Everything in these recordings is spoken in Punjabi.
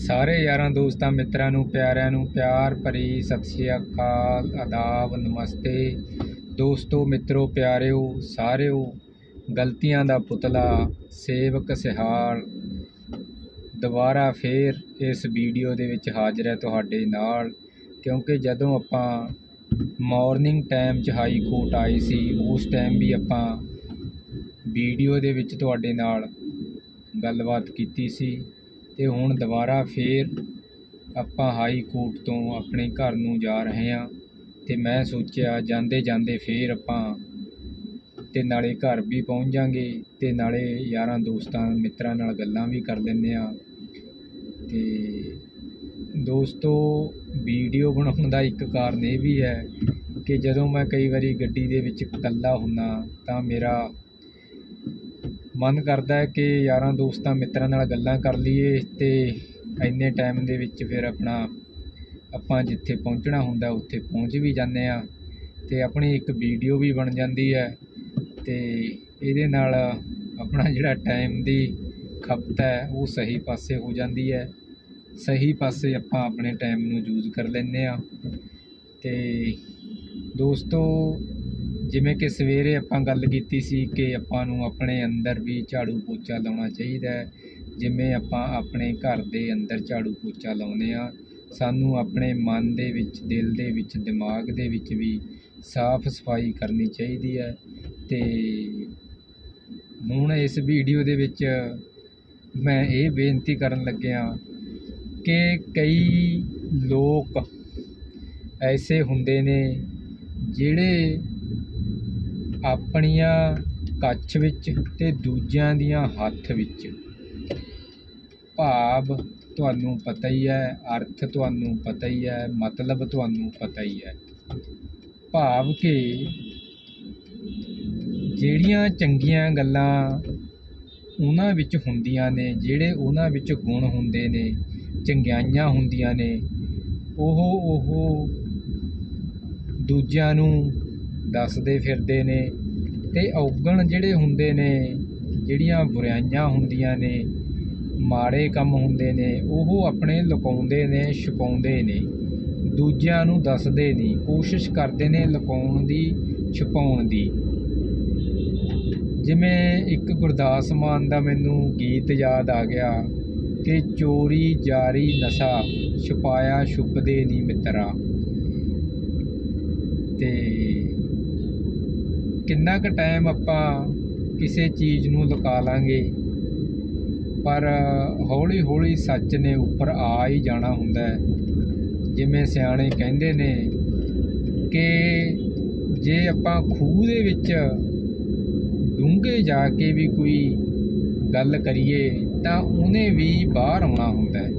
ਸਾਰੇ ਯਾਰਾਂ ਦੋਸਤਾਂ ਮਿੱਤਰਾਂ ਨੂੰ ਪਿਆਰਿਆਂ ਨੂੰ ਪਿਆਰ ਭਰੀ ਸਤਿ ਸ਼੍ਰੀ ਅਕਾਲ, ਆਦਾਬ, ਨਮਸਤੇ। ਦੋਸਤੋ, ਮਿੱਤਰੋ, ਪਿਆਰਿਓ ਸਾਰਿਓ, ਗਲਤੀਆਂ ਦਾ ਪੁਤਲਾ ਸੇਵਕ ਸਿਹਾਲ ਦੁਬਾਰਾ ਫੇਰ ਇਸ ਵੀਡੀਓ ਦੇ ਵਿੱਚ ਹਾਜ਼ਰ ਹੈ ਤੁਹਾਡੇ ਨਾਲ। ਕਿਉਂਕਿ ਜਦੋਂ ਆਪਾਂ ਮਾਰਨਿੰਗ ਟਾਈਮ 'ਚ ਹਾਈ ਕੋਰਟ ਆਏ ਸੀ, ਉਸ ਟਾਈਮ ਵੀ ਆਪਾਂ ਵੀਡੀਓ ਦੇ ਵਿੱਚ ਤੁਹਾਡੇ ਨਾਲ ਗੱਲਬਾਤ ਕੀਤੀ ਸੀ ਅਤੇ ਹੁਣ ਦੁਬਾਰਾ ਫੇਰ ਆਪਾਂ ਹਾਈ ਕੋਰਟ ਤੋਂ ਆਪਣੇ ਘਰ ਨੂੰ ਜਾ ਰਹੇ ਹਾਂ। ਅਤੇ ਮੈਂ ਸੋਚਿਆ ਜਾਂਦੇ ਜਾਂਦੇ ਫੇਰ ਆਪਾਂ ਅਤੇ ਨਾਲੇ ਘਰ ਵੀ ਪਹੁੰਚ ਜਾਂਗੇ ਅਤੇ ਨਾਲੇ ਯਾਰਾਂ ਦੋਸਤਾਂ ਮਿੱਤਰਾਂ ਨਾਲ ਗੱਲਾਂ ਵੀ ਕਰ ਲੈਂਦੇ ਹਾਂ। ਅਤੇ ਦੋਸਤੋ, ਵੀਡੀਓ ਬਣਾਉਣ ਦਾ ਇੱਕ ਕਾਰਨ ਇਹ ਵੀ ਹੈ ਕਿ ਜਦੋਂ ਮੈਂ ਕਈ ਵਾਰੀ ਗੱਡੀ ਦੇ ਵਿੱਚ ਇਕੱਲਾ ਹੁੰਦਾ ਤਾਂ ਮੇਰਾ ਮਨ ਕਰਦਾ ਹੈ ਕਿ ਯਾਰਾਂ ਦੋਸਤਾਂ ਮਿੱਤਰਾਂ ਨਾਲ ਗੱਲਾਂ ਕਰ ਲਈਏ ਅਤੇ ਇੰਨੇ ਟਾਈਮ ਦੇ ਵਿੱਚ ਫਿਰ ਆਪਾਂ ਜਿੱਥੇ ਪਹੁੰਚਣਾ ਹੁੰਦਾ ਉੱਥੇ ਪਹੁੰਚ ਵੀ ਜਾਂਦੇ ਹਾਂ ਅਤੇ ਆਪਣੀ ਇੱਕ ਵੀਡੀਓ ਵੀ ਬਣ ਜਾਂਦੀ ਹੈ ਅਤੇ ਇਹਦੇ ਨਾਲ ਆਪਣਾ ਜਿਹੜਾ ਟਾਈਮ ਦੀ ਖਪਤ ਹੈ ਉਹ ਸਹੀ ਪਾਸੇ ਹੋ ਜਾਂਦੀ ਹੈ। ਸਹੀ ਪਾਸੇ ਆਪਾਂ ਆਪਣੇ ਟਾਈਮ ਨੂੰ ਯੂਜ਼ ਕਰ ਲੈਂਦੇ ਹਾਂ। ਅਤੇ ਦੋਸਤੋ, ਜਿਵੇਂ ਕਿ ਸਵੇਰੇ ਆਪਾਂ ਗੱਲ ਕੀਤੀ ਸੀ ਕਿ ਆਪਾਂ ਨੂੰ ਆਪਣੇ ਅੰਦਰ ਵੀ ਝਾੜੂ ਪੋਚਾ ਲਾਉਣਾ ਚਾਹੀਦਾ ਹੈ। ਜਿਵੇਂ ਆਪਾਂ ਆਪਣੇ ਘਰ ਦੇ ਅੰਦਰ ਝਾੜੂ ਪੋਚਾ ਲਾਉਂਦੇ ਹਾਂ, ਸਾਨੂੰ ਆਪਣੇ ਮਨ ਦੇ ਵਿੱਚ, ਦਿਲ ਦੇ ਵਿੱਚ, ਦਿਮਾਗ ਦੇ ਵਿੱਚ ਵੀ ਸਾਫ਼ ਸਫਾਈ ਕਰਨੀ ਚਾਹੀਦੀ ਹੈ। ਅਤੇ ਹੁਣ ਇਸ ਵੀਡੀਓ ਦੇ ਵਿੱਚ ਮੈਂ ਇਹ ਬੇਨਤੀ ਕਰਨ ਲੱਗਿਆ ਕਿ ਕਈ ਲੋਕ ਐਸੇ ਹੁੰਦੇ ਨੇ ਜਿਹੜੇ ਆਪਣੀਆਂ ਕੱਛ ਵਿੱਚ ਅਤੇ ਦੂਜਿਆਂ ਦੀਆਂ ਹੱਥ ਵਿੱਚ, ਭਾਵ ਤੁਹਾਨੂੰ ਪਤਾ ਹੀ ਹੈ, ਅਰਥ ਤੁਹਾਨੂੰ ਪਤਾ ਹੀ ਹੈ, ਮਤਲਬ ਤੁਹਾਨੂੰ ਪਤਾ ਹੀ ਹੈ, ਭਾਵ ਕਿ ਜਿਹੜੀਆਂ ਚੰਗੀਆਂ ਗੱਲਾਂ ਉਹਨਾਂ ਵਿੱਚ ਹੁੰਦੀਆਂ ਨੇ, ਜਿਹੜੇ ਉਹਨਾਂ ਵਿੱਚ ਗੁਣ ਹੁੰਦੇ ਨੇ, ਚੰਗਿਆਈਆਂ ਹੁੰਦੀਆਂ ਨੇ, ਉਹ ਦੂਜਿਆਂ ਨੂੰ ਦੱਸਦੇ ਫਿਰਦੇ ਨੇ ਅਤੇ ਔਗਣ ਜਿਹੜੇ ਹੁੰਦੇ ਨੇ, ਜਿਹੜੀਆਂ ਬੁਰਾਈਆਂ ਹੁੰਦੀਆਂ ਨੇ, ਮਾੜੇ ਕੰਮ ਹੁੰਦੇ ਨੇ, ਉਹ ਆਪਣੇ ਲੁਕਾਉਂਦੇ ਨੇ, ਛੁਪਾਉਂਦੇ ਨੇ, ਦੂਜਿਆਂ ਨੂੰ ਦੱਸਦੇ ਨਹੀਂ, ਕੋਸ਼ਿਸ਼ ਕਰਦੇ ਨੇ ਲੁਕਾਉਣ ਦੀ, ਛੁਪਾਉਣ ਦੀ। ਜਿਵੇਂ ਇੱਕ ਗੁਰਦਾਸ ਮਾਨ ਦਾ ਮੈਨੂੰ ਗੀਤ ਯਾਦ ਆ ਗਿਆ ਕਿ ਚੋਰੀ ਜਾਰੀ ਨਸ਼ਾ ਛੁਪਾਇਆ ਛੁਪਦੇ ਨਹੀਂ ਮਿੱਤਰਾ। ਅਤੇ ਕਿੰਨਾ ਕੁ ਟਾਈਮ ਆਪਾਂ ਕਿਸੇ ਚੀਜ਼ ਨੂੰ ਲੁਕਾ ਲਾਂਗੇ, ਪਰ ਹੌਲੀ ਹੌਲੀ ਸੱਚ ਨੇ ਉੱਪਰ ਆ ਹੀ ਜਾਣਾ ਹੁੰਦਾ ਹੈ। ਜਿਵੇਂ ਸਿਆਣੇ ਕਹਿੰਦੇ ਨੇ ਕਿ ਜੇ ਆਪਾਂ ਖੂਹ ਦੇ ਵਿੱਚ ਡੂੰਘੇ ਜਾ ਕੇ ਵੀ ਕੋਈ ਗੱਲ ਕਰੀਏ ਤਾਂ ਉਹਨੇ ਵੀ ਬਾਹਰ ਆਉਣਾ ਹੁੰਦਾ ਹੈ।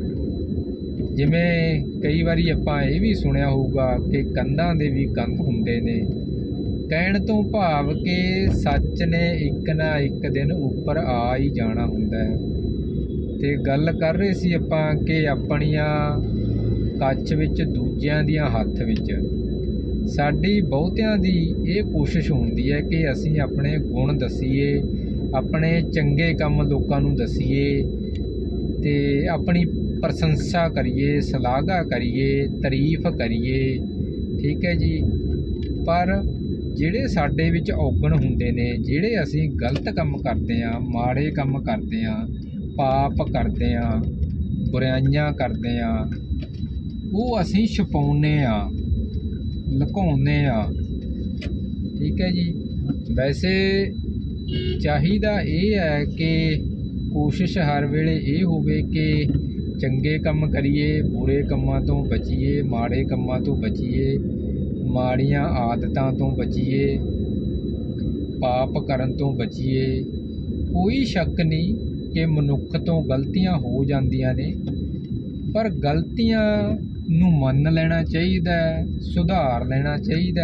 ਜਿਵੇਂ ਕਈ ਵਾਰੀ ਆਪਾਂ ਇਹ ਵੀ ਸੁਣਿਆ ਹੋਊਗਾ ਕਿ ਕੰਧਾਂ ਦੇ ਵੀ ਕੰਧ ਹੁੰਦੇ ਨੇ, ਕਹਿਣ ਤੋਂ ਭਾਵ ਕਿ ਸੱਚ ਨੇ ਇੱਕ ਨਾ ਇੱਕ ਦਿਨ ਉੱਪਰ ਆ ਹੀ ਜਾਣਾ ਹੁੰਦਾ ਹੈ। ਅਤੇ ਗੱਲ ਕਰ ਰਹੇ ਸੀ ਆਪਾਂ ਕਿ ਆਪਣੀਆਂ ਕੱਛ ਵਿੱਚ, ਦੂਜਿਆਂ ਦੀਆਂ ਹੱਥ ਵਿੱਚ। ਸਾਡੀ ਬਹੁਤਿਆਂ ਦੀ ਇਹ ਕੋਸ਼ਿਸ਼ ਹੁੰਦੀ ਹੈ ਕਿ ਅਸੀਂ ਆਪਣੇ ਗੁਣ ਦੱਸੀਏ, ਆਪਣੇ ਚੰਗੇ ਕੰਮ ਲੋਕਾਂ ਨੂੰ ਦੱਸੀਏ ਅਤੇ ਆਪਣੀ ਪ੍ਰਸ਼ੰਸਾ ਕਰੀਏ, ਸ਼ਲਾਘਾ ਕਰੀਏ, ਤਾਰੀਫ ਕਰੀਏ, ਠੀਕ ਹੈ ਜੀ। ਪਰ ਜਿਹੜੇ ਸਾਡੇ ਵਿੱਚ ਔਗਣ ਹੁੰਦੇ ਨੇ, ਜਿਹੜੇ ਅਸੀਂ ਗਲਤ ਕੰਮ ਕਰਦੇ ਹਾਂ, ਮਾੜੇ ਕੰਮ ਕਰਦੇ ਹਾਂ, ਪਾਪ ਕਰਦੇ ਹਾਂ, ਬੁਰਾਈਆਂ ਕਰਦੇ ਹਾਂ, ਉਹ ਅਸੀਂ ਛੁਪਾਉਂਦੇ ਹਾਂ, ਲੁਕਾਉਂਦੇ ਹਾਂ, ਠੀਕ ਹੈ ਜੀ। ਵੈਸੇ ਚਾਹੀਦਾ ਇਹ ਹੈ ਕਿ ਕੋਸ਼ਿਸ਼ ਹਰ ਵੇਲੇ ਇਹ ਹੋਵੇ ਕਿ ਚੰਗੇ ਕੰਮ ਕਰੀਏ, ਬੁਰੇ ਕੰਮਾਂ ਤੋਂ ਬਚੀਏ, ਮਾੜੇ ਕੰਮਾਂ ਤੋਂ ਬਚੀਏ, ਮਾੜੀਆਂ ਆਦਤਾਂ ਤੋਂ ਬਚੀਏ, ਪਾਪ ਕਰਨ ਤੋਂ ਬਚੀਏ। ਕੋਈ ਸ਼ੱਕ ਨਹੀਂ ਕਿ ਮਨੁੱਖ ਤੋਂ ਗਲਤੀਆਂ ਹੋ ਜਾਂਦੀਆਂ ਨੇ, ਪਰ ਗਲਤੀਆਂ ਨੂੰ ਮੰਨ ਲੈਣਾ ਚਾਹੀਦਾ, ਸੁਧਾਰ ਲੈਣਾ ਚਾਹੀਦਾ।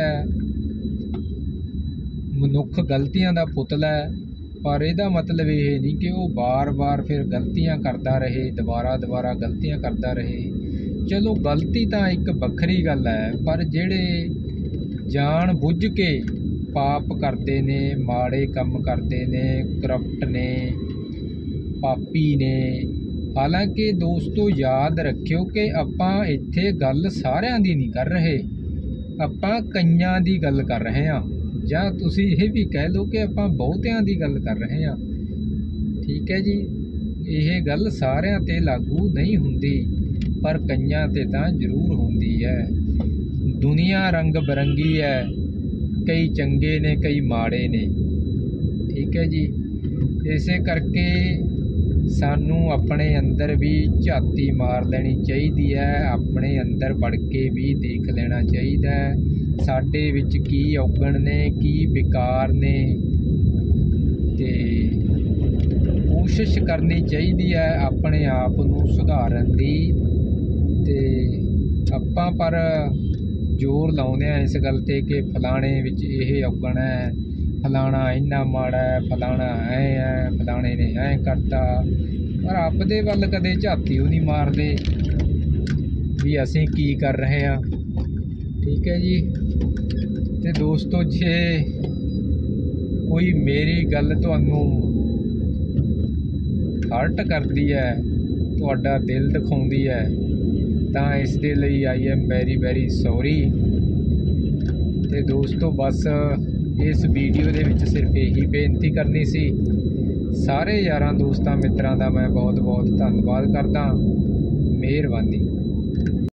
ਮਨੁੱਖ ਗਲਤੀਆਂ ਦਾ ਪੁਤਲਾ ਹੈ, ਪਰ ਇਹਦਾ ਮਤਲਬ ਇਹ ਨਹੀਂ ਕਿ ਉਹ ਵਾਰ-ਵਾਰ ਫਿਰ ਗਲਤੀਆਂ ਕਰਦਾ ਰਹੇ, ਦੁਬਾਰਾ ਗਲਤੀਆਂ ਕਰਦਾ ਰਹੇ। ਚਲੋ, ਗਲਤੀ ਤਾਂ ਇੱਕ ਵੱਖਰੀ ਗੱਲ ਹੈ, ਪਰ ਜਿਹੜੇ ਜਾਣ ਬੁੱਝ ਕੇ ਪਾਪ ਕਰਦੇ ਨੇ, ਮਾੜੇ ਕੰਮ ਕਰਦੇ ਨੇ, ਕਰਪਟ ਨੇ, ਪਾਪੀ ਨੇ, ਹਾਲਾਂਕਿ ਦੋਸਤੋ ਯਾਦ ਰੱਖਿਓ ਕਿ ਆਪਾਂ ਇੱਥੇ ਗੱਲ ਸਾਰਿਆਂ ਦੀ ਨਹੀਂ ਕਰ ਰਹੇ, ਆਪਾਂ ਕਈਆਂ ਦੀ ਗੱਲ ਕਰ ਰਹੇ ਹਾਂ, ਜਾਂ ਤੁਸੀਂ ਇਹ ਵੀ ਕਹਿ ਲਓ ਕਿ ਆਪਾਂ ਬਹੁਤਿਆਂ ਦੀ ਗੱਲ ਕਰ ਰਹੇ ਹਾਂ। ਠੀਕ ਹੈ ਜੀ, ਇਹ ਗੱਲ ਸਾਰਿਆਂ 'ਤੇ ਲਾਗੂ ਨਹੀਂ ਹੁੰਦੀ, ਪਰ ਕਈਆਂ 'ਤੇ ਤਾਂ ਜ਼ਰੂਰ ਹੁੰਦੀ ਹੈ। ਦੁਨੀਆ ਰੰਗ ਬਿਰੰਗੀ ਹੈ, ਕਈ ਚੰਗੇ ਨੇ ਕਈ ਮਾੜੇ ਨੇ। ਠੀਕ ਹੈ ਜੀ, ਇਸੇ ਕਰਕੇ ਸਾਨੂੰ ਆਪਣੇ ਅੰਦਰ ਵੀ ਝਾਤੀ ਮਾਰ ਲੈਣੀ ਚਾਹੀਦੀ ਹੈ, ਆਪਣੇ ਅੰਦਰ ਵੜ ਕੇ ਵੀ ਦੇਖ ਲੈਣਾ ਚਾਹੀਦਾ ਹੈ ਸਾਡੇ ਵਿੱਚ ਕੀ ਔਗਣ ਨੇ, ਕੀ ਵਿਕਾਰ ਨੇ, ਅਤੇ ਕੋਸ਼ਿਸ਼ ਕਰਨੀ ਚਾਹੀਦੀ ਹੈ ਆਪਣੇ ਆਪ ਨੂੰ ਸੁਧਾਰਨ ਦੀ। ਅਤੇ ਆਪਾਂ ਪਰ ਜ਼ੋਰ ਲਾਉਂਦੇ ਹਾਂ ਇਸ ਗੱਲ 'ਤੇ ਕਿ ਫਲਾਣੇ ਵਿੱਚ ਇਹ ਔਗਣ ਹੈ, ਫਲਾਣਾ ਇੰਨਾ ਮਾੜਾ ਹੈ, ਫਲਾਣਾ ਐਂ ਹੈ, ਫਲਾਣੇ ਨੇ ਐਂ ਕਰਤਾ, ਪਰ ਆਪਦੇ ਵੱਲ ਕਦੇ ਝਾਤੀ ਉਹ ਨਹੀਂ ਮਾਰਦੇ ਵੀ ਅਸੀਂ ਕੀ ਕਰ ਰਹੇ ਹਾਂ। ਠੀਕ ਹੈ ਜੀ, ਅਤੇ ਦੋਸਤੋ ਜੇ ਕੋਈ ਮੇਰੀ ਗੱਲ ਤੁਹਾਨੂੰ ਹਰਟ ਕਰਦੀ ਹੈ, ਤੁਹਾਡਾ ਦਿਲ ਦਿਖਾਉਂਦੀ ਹੈ, ਤਾਂ ਇਸ ਦੇ ਲਈ ਆਈ ਐਮ ਵੈਰੀ ਸੌਰੀ। ਅਤੇ ਦੋਸਤੋ ਬਸ ਇਸ ਵੀਡੀਓ ਦੇ ਵਿੱਚ ਸਿਰਫ ਇਹੀ ਬੇਨਤੀ ਕਰਨੀ ਸੀ। ਸਾਰੇ ਯਾਰਾਂ ਦੋਸਤਾਂ ਮਿੱਤਰਾਂ ਦਾ ਮੈਂ ਬਹੁਤ ਧੰਨਵਾਦ ਕਰਦਾ। ਮਿਹਰਬਾਨੀ।